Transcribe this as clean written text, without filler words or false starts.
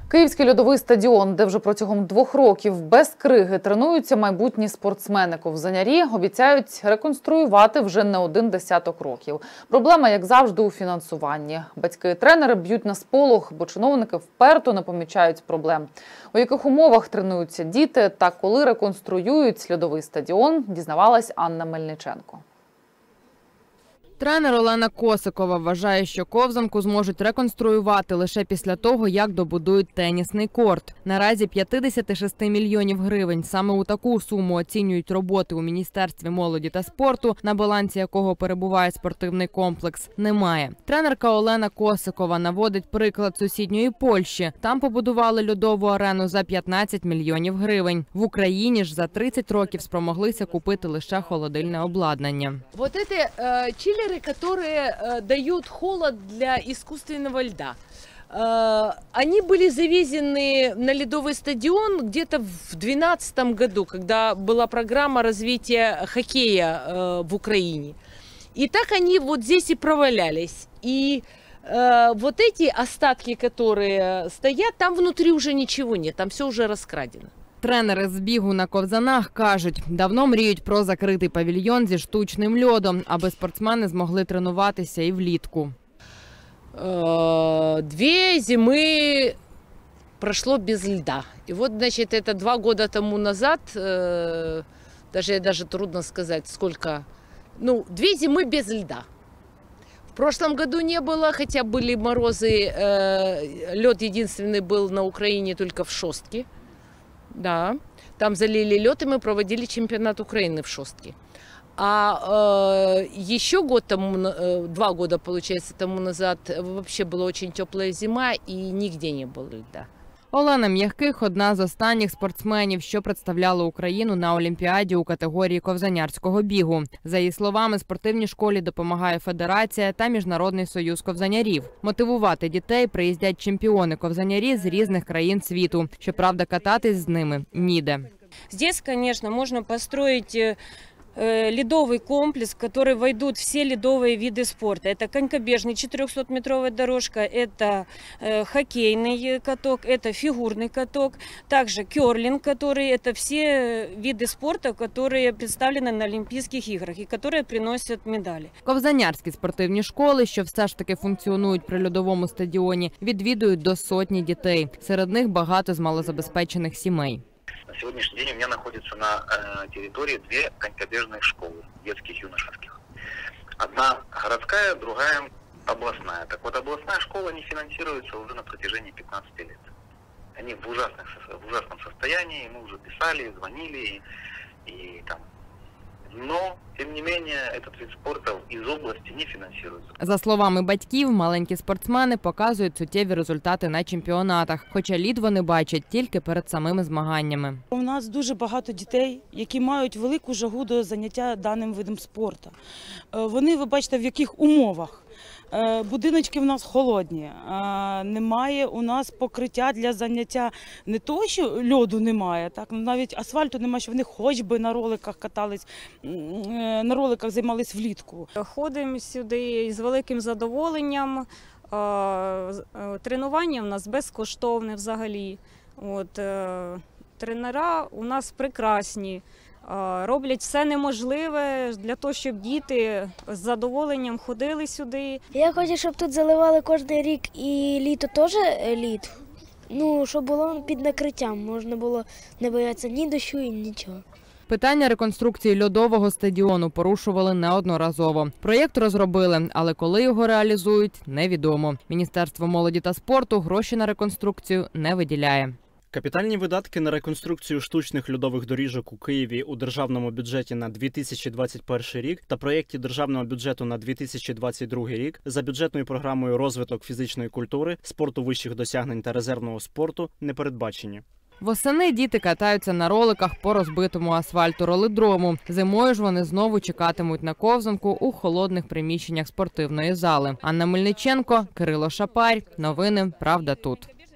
Київський льодовий стадіон, де вже протягом 2 років без криги тренуються майбутні спортсмени ковзанярі, обіцяють реконструювати вже не 1 десяток років. Проблема, як завжди, у фінансуванні. Батьки і тренери б'ють на сполох, бо чиновники вперто не помічають проблем. У яких умовах тренуються діти та коли реконструюють льодовий стадіон, дізнавалась Анна Мельниченко. Тренер Олена Косикова вважає, що ковзанку зможуть реконструювати лише після того, як добудують тенісний корт. Наразі 56 мільйонів гривень. Саме у таку суму оцінюють роботи у Міністерстві молоді та спорту, на балансі якого перебуває спортивний комплекс, немає. Тренерка Олена Косикова наводить приклад сусідньої Польщі. Там побудували льодову арену за 15 мільйонів гривень. В Україні ж за 30 років спромоглися купити лише холодильне обладнання. Вот это чиллеры, которые дают холод для искусственного льда. Они были завезены на ледовый стадион где-то в 2012 году, когда была программа развития хоккея в Украине. И так они вот здесь и провалялись. И вот эти остатки, которые стоят, там внутри уже ничего нет, там все уже раскрадено. Тренери з бігу на ковзанах кажуть, давно мріють про закритий павільйон зі штучним льодом, аби спортсмени змогли тренуватися і влітку. 2 зимы прошло без льда. И вот, значит, это 2 года тому назад, даже трудно сказать, сколько, 2 зимы без льда. В прошлом году не было, хотя были морозы, лед единственный был на Украине только в Шостке. Да, там залили лед, и мы проводили чемпионат Украины в Шостке. А еще 2 года, получается, тому назад вообще была очень теплая зима, и нигде не было льда. Олена М'яких – одна з останніх спортсменів, що представляли Україну на Олімпіаді у категорії ковзанярського бігу. За її словами, спортивній школі допомагає Федерація та Міжнародний союз ковзанярів. Мотивувати дітей приїздять чемпіони-ковзанярі з різних країн світу. Щоправда, кататись з ними ніде. Здесь, конечно, можно построить ледовый комплекс, в который войдут все ледовые виды спорта. Это конькобежный 400-метровая дорожка, это хоккейный каток, это фигурный каток, также керлинг, это все виды спорта, которые представлены на Олимпийских играх и которые приносят медали. Ковзанярські спортивні школи, що все ж таки функціонують при льодовому стадіоні, відвідують до сотні дітей. Серед них багато з малозабезпечених сімей. На сегодняшний день у меня находится на территории 2 конькобежные школы, детских, юношеских. Одна городская, другая областная. Так вот, областная школа не финансируется уже на протяжении 15 лет. Они в ужасном состоянии, мы уже писали, звонили, и там. Но, тем не менее, этот вид спорта из области не фінансується. За словами батьків, маленькі спортсмени показують суттєві результати на чемпіонатах, хоча лід вони бачать тільки перед самими змаганнями. У нас дуже багато дітей, які мають велику жагу до заняття даним видом спорту. Вони, ви бачите, в яких умовах. Будиночки в нас холодні, немає у нас покриття для заняття, не то, що льоду немає, так, навіть асфальту немає, що вони хоч би на роликах катались, на роликах займались влітку. Ходимо сюди з великим задоволенням, тренування у нас безкоштовне взагалі. Тренера у нас прекрасні. Роблять все неможливе для того, щоб діти з задоволенням ходили сюди. Я хочу, щоб тут заливали кожен рік і літо теж лід. Щоб було під накриттям, можна було не боятися ні дощу, ні нічого. Питання реконструкції льодового стадіону порушували неодноразово. Проєкт розробили, але коли його реалізують – невідомо. Міністерство молоді та спорту гроші на реконструкцію не виділяє. Капітальні видатки на реконструкцію штучних льодових доріжок у Києві у державному бюджеті на 2021 рік та проєкті державного бюджету на 2022 рік за бюджетною програмою «Розвиток фізичної культури, спорту вищих досягнень та резервного спорту» не передбачені. Восени діти катаються на роликах по розбитому асфальту ролидрому. Зимою ж вони знову чекатимуть на ковзанку у холодних приміщеннях спортивної зали. Анна Мельниченко, Кирило Шапарь. Новини «Правда тут».